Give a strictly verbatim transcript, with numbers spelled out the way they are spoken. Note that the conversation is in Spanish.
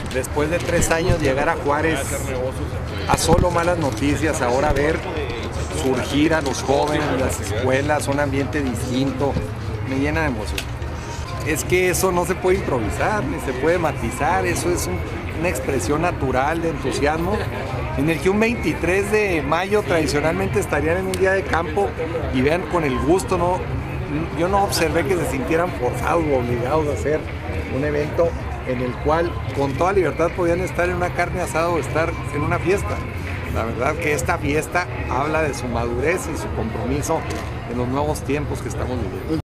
después de tres años llegar a Juárez a solo malas noticias, ahora ver surgir a los jóvenes, las escuelas, un ambiente distinto, me llena de emoción. Es que eso no se puede improvisar, ni se puede matizar, eso es un, una expresión natural de entusiasmo, en el que un veintitrés de mayo tradicionalmente estarían en un día de campo y vean con el gusto, ¿no? Yo no observé que se sintieran forzados o obligados a hacer un evento en el cual con toda libertad podían estar en una carne asada o estar en una fiesta. La verdad que esta fiesta habla de su madurez y su compromiso en los nuevos tiempos que estamos viviendo.